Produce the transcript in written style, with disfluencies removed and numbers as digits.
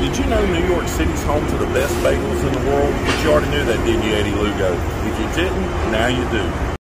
Did you know New York City's home to the best bagels in the world? But you already knew that, didn't you, Eddie Lugo? If you didn't, now you do.